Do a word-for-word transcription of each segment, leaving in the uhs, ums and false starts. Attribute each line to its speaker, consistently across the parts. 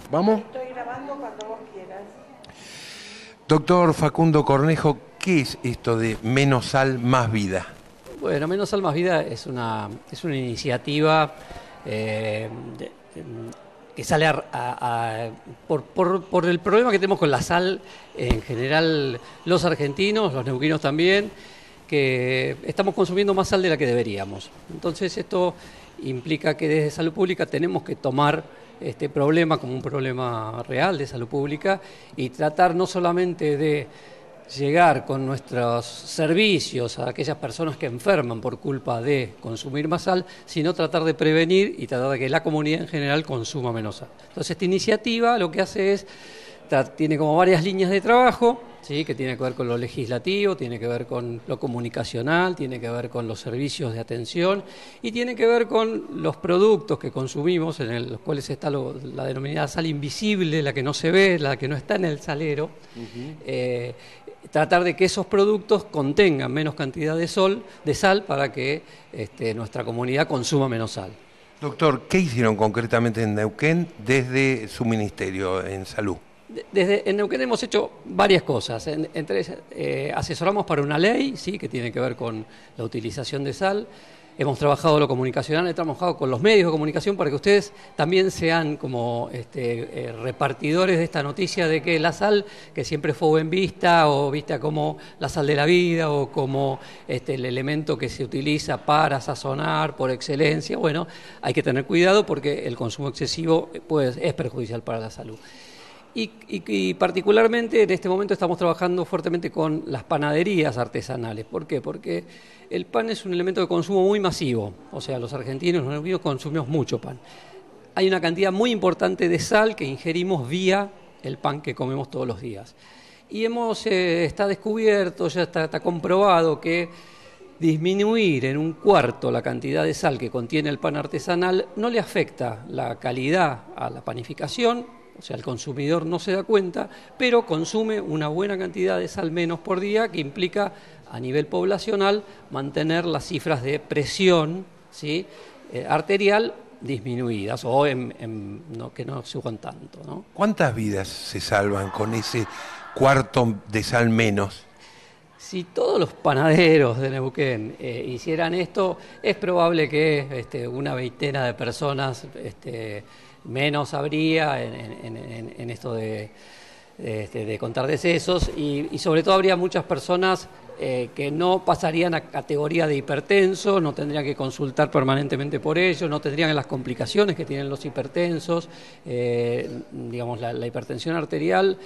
Speaker 1: ¿Vamos?
Speaker 2: Estoy grabando cuando vos quieras.
Speaker 1: Doctor Facundo Cornejo, ¿qué es esto de menos sal, más vida?
Speaker 3: Bueno, Menos Sal, Más Vida es una, es una iniciativa eh, de, que sale a, a, a, por, por, por el problema que tenemos con la sal en general los argentinos, los neuquinos también, que estamos consumiendo más sal de la que deberíamos. Entonces esto implica que desde Salud Pública tenemos que tomar este problema como un problema real de salud pública y tratar no solamente de llegar con nuestros servicios a aquellas personas que enferman por culpa de consumir más sal, sino tratar de prevenir y tratar de que la comunidad en general consuma menos sal. Entonces esta iniciativa lo que hace es, tiene como varias líneas de trabajo, ¿sí? Que tiene que ver con lo legislativo, tiene que ver con lo comunicacional, tiene que ver con los servicios de atención y tiene que ver con los productos que consumimos, en el, los cuales está lo, la denominada sal invisible, la que no se ve, la que no está en el salero. Uh-huh. eh, tratar de que esos productos contengan menos cantidad de, sol, de sal para que este, nuestra comunidad consuma menos sal.
Speaker 1: Doctor, ¿qué hicieron concretamente en Neuquén desde su ministerio en salud?
Speaker 3: Desde en Neuquén hemos hecho varias cosas. En, entre, eh, asesoramos para una ley, sí, que tiene que ver con la utilización de sal. Hemos trabajado lo comunicacional, he trabajado con los medios de comunicación para que ustedes también sean como este, eh, repartidores de esta noticia de que la sal, que siempre fue bien vista o vista como la sal de la vida o como este, el elemento que se utiliza para sazonar por excelencia, bueno, hay que tener cuidado porque el consumo excesivo pues, es perjudicial para la salud. Y, y, y particularmente en este momento estamos trabajando fuertemente con las panaderías artesanales. ¿Por qué? Porque el pan es un elemento de consumo muy masivo. O sea, los argentinos, los neuquinos consumimos mucho pan. Hay una cantidad muy importante de sal que ingerimos vía el pan que comemos todos los días. Y hemos, eh, está descubierto, ya está, está comprobado que disminuir en un cuarto la cantidad de sal que contiene el pan artesanal no le afecta la calidad a la panificación. O sea, el consumidor no se da cuenta, pero consume una buena cantidad de sal menos por día, que implica a nivel poblacional mantener las cifras de presión, ¿sí? eh, arterial disminuidas o en, en, no, que no suban tanto, ¿no?
Speaker 1: ¿Cuántas vidas se salvan con ese cuarto de sal menos?
Speaker 3: Si todos los panaderos de Neuquén eh, hicieran esto, es probable que este, una veintena de personas este, menos habría en, en, en, en esto de, de, de contar decesos y, y sobre todo habría muchas personas eh, que no pasarían a categoría de hipertensos, no tendrían que consultar permanentemente por ello, no tendrían las complicaciones que tienen los hipertensos, eh, digamos la, la hipertensión arterial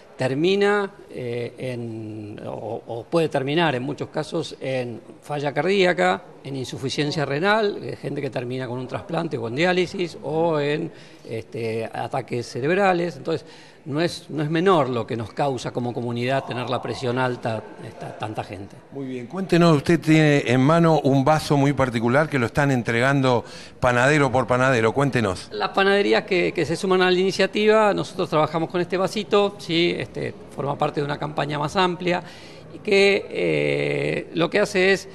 Speaker 3: termina eh, en, o, o puede terminar en muchos casos en falla cardíaca, en insuficiencia renal, eh, gente que termina con un trasplante o con diálisis, o en este, ataques cerebrales. Entonces, no es, no es menor lo que nos causa como comunidad tener la presión alta, esta, tanta gente.
Speaker 1: Muy bien, cuéntenos, usted tiene en mano un vaso muy particular que lo están entregando panadero por panadero, cuéntenos.
Speaker 3: Las panaderías que, que se suman a la iniciativa, nosotros trabajamos con este vasito, ¿sí? Este, forma parte de una campaña más amplia, y que eh, lo que hace es,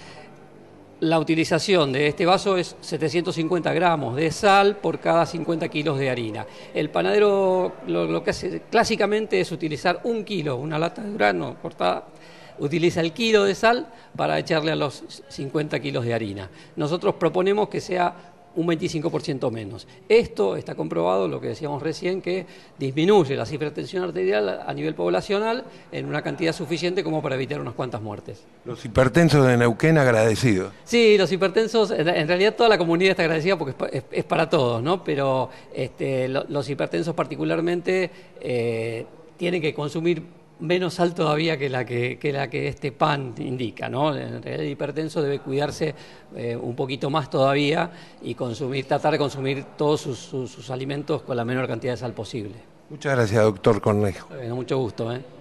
Speaker 3: la utilización de este vaso es setecientos cincuenta gramos de sal por cada cincuenta kilos de harina. El panadero lo, lo que hace clásicamente es utilizar un kilo, una lata de grano cortada, utiliza el kilo de sal para echarle a los cincuenta kilos de harina. Nosotros proponemos que sea un veinticinco por ciento menos. Esto está comprobado, lo que decíamos recién, que disminuye la cifra de tensión arterial a nivel poblacional en una cantidad suficiente como para evitar unas cuantas muertes.
Speaker 1: Los hipertensos de Neuquén agradecidos.
Speaker 3: Sí, los hipertensos, en realidad toda la comunidad está agradecida porque es, es, es para todos, ¿no? Pero este, lo, los hipertensos particularmente eh, tienen que consumir menos sal todavía que la que, que la que este pan indica, ¿no? En realidad el hipertenso debe cuidarse eh, un poquito más todavía y consumir, tratar de consumir todos sus, sus, sus alimentos con la menor cantidad de sal posible.
Speaker 1: Muchas gracias, doctor Cornejo.
Speaker 3: Bueno, mucho gusto, ¿eh?